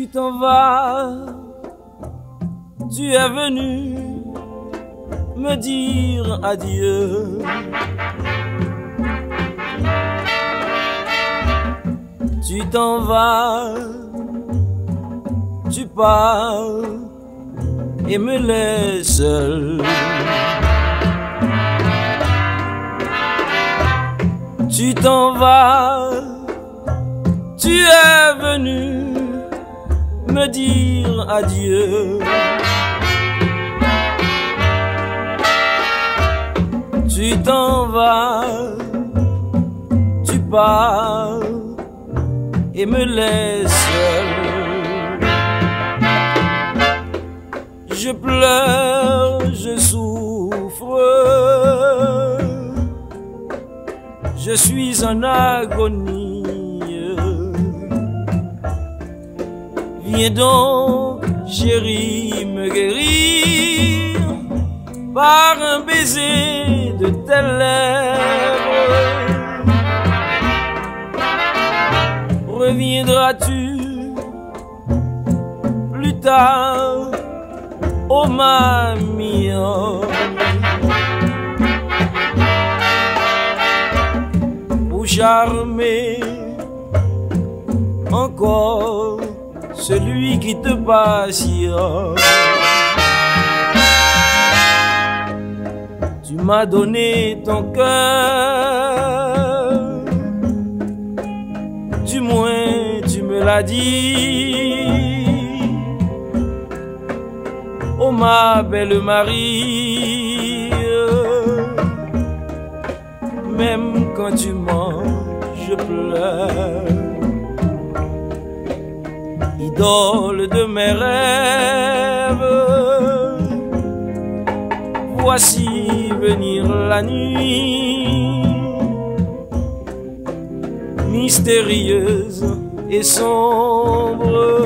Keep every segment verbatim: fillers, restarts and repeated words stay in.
t'en vas, tu es venu me dire adieu. Tu t'en vas, tu pars et me laisses seul. Tu t'en vas, tu es venu me dire adieu. Tu t'en vas, tu pars et me laisses seul. Je pleure, je souffre, je suis en agonie. Viens donc, chérie, me guérir par un baiser de tes lèvres. Reviendras-tu plus tard, oh mamie? Pour charmer encore celui qui te passionne. Tu m'as donné ton cœur, du moins tu me l'as dit. Oh ma belle Marie, même quand tu mens, je pleure. Idole de mes rêves, voici venir la nuit, mystérieuse et sombre,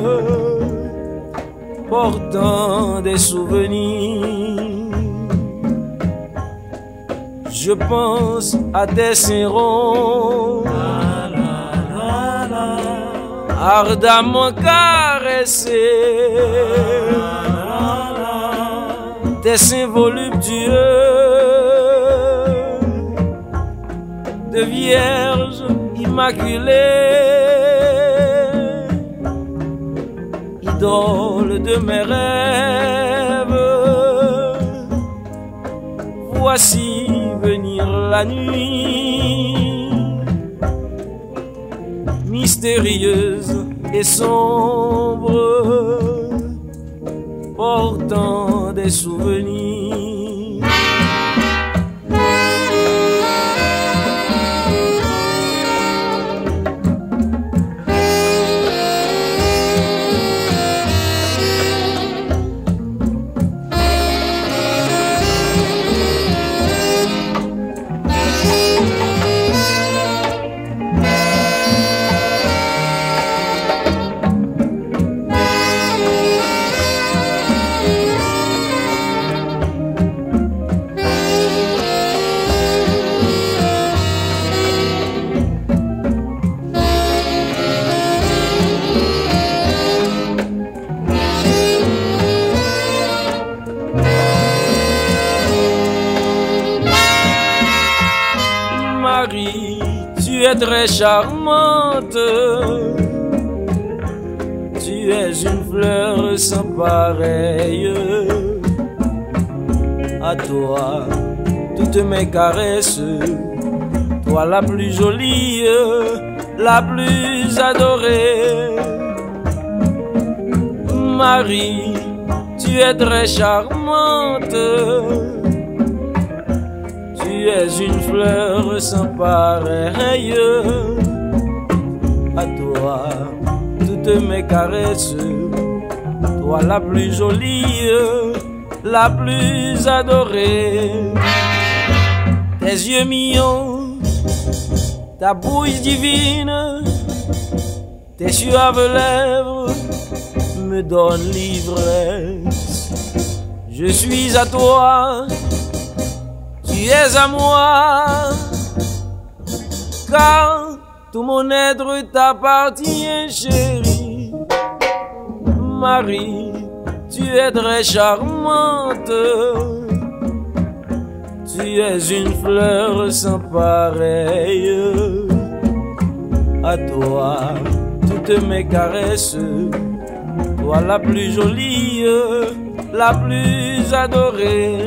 portant des souvenirs. Je pense à tes seins ronds, ardemment caressés, tes seins voluptueux de vierge immaculée, idole de mes rêves. Voici venir la nuit, mystérieuse et sombre, portant des souvenirs. Marie, tu es très charmante, tu es une fleur sans pareille. À toi, toutes mes caresses, toi la plus jolie, la plus adorée. Marie, tu es très charmante, tu es une fleur sans pareille. À toi, toutes mes caresses, toi la plus jolie, la plus adorée. Tes yeux mignons, ta bouche divine, tes suaves lèvres me donnent l'ivresse. Je suis à toi, tu es à moi, car tout mon être t'appartient, chérie. Marie, tu es très charmante. Tu es une fleur sans pareille. À toi, toutes mes caresses, toi la plus jolie, la plus adorée.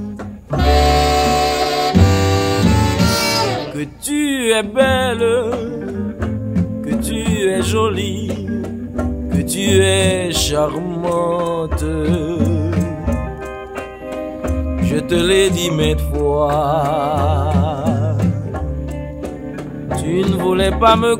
Que tu es belle, que tu es jolie, que tu es charmante. Je te l'ai dit maintes fois, tu ne voulais pas me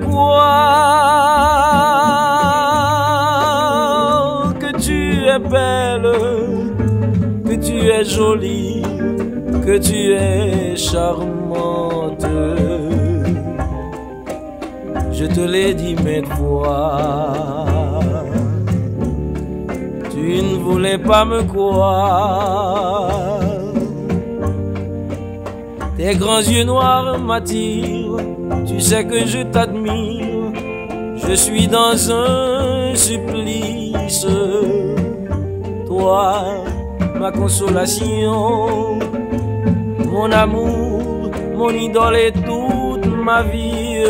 croire. Que tu es belle, que tu es jolie, que tu es charmante. Je te l'ai dit maintes fois, tu ne voulais pas me croire. Tes grands yeux noirs m'attirent, tu sais que je t'admire. Je suis dans un supplice, toi, ma consolation, mon amour, mon idole et toute ma vie.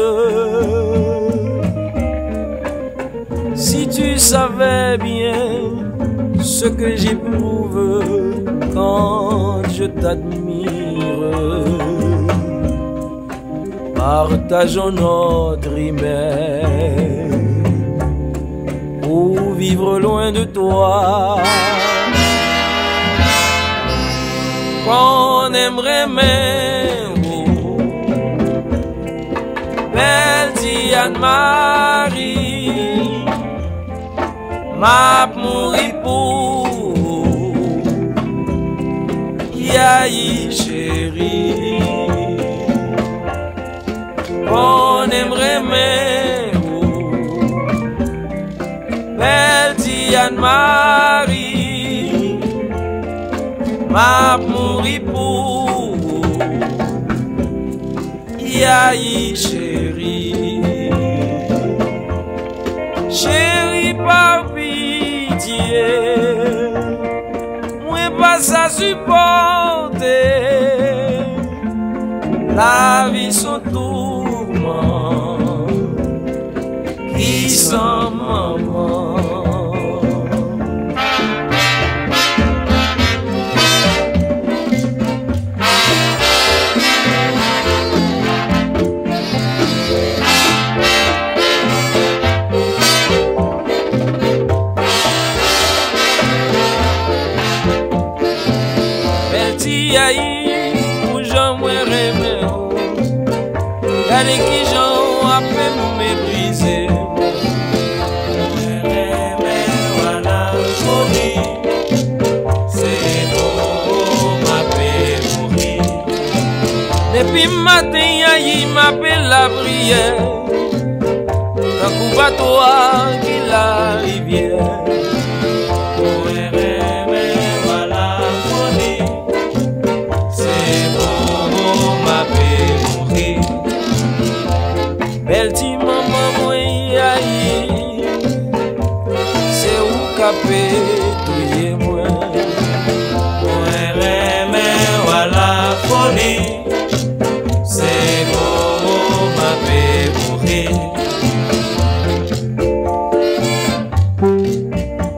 Si tu savais bien ce que j'éprouve quand je t'admire, partageons notre hymen pour vivre loin de toi. Qu'on aimerait même, oh, belle Anne-Marie, m'a mouri pour yaï chérie. On aimerait même, belle Anne-Marie, m'a mouri pour yaï chérie. Chérie, par pitié, moi pas ça supporter. La vie son tourment qui sans maman. Yaï, où j'en mourrai, regardez qui j'en a fait me mépriser. Voilà, mourir, c'est bon, ma paix mourir. Depuis matin, yaï m'appelle la prière, quand coup toi qui la rivière. Belle ti maman moi aïe, c'est où capé touye moi. Moi remè voilà folie, c'est bon ma paix mourir.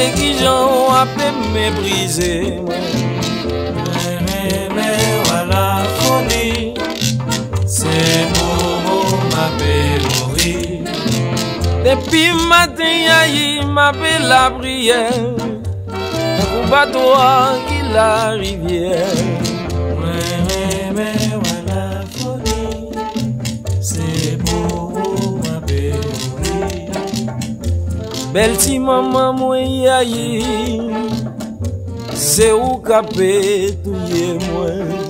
qui j'en a pu mépriser. Mais, mais voilà folie, c'est pour ma pélorie. Depuis matin, il m'appelle la prière. Pour bateau qui la rivière. Mais, mais, mais voilà folie, c'est pour ma pélorie. Belle ti maman moi yayi, c'est où capé touye moi.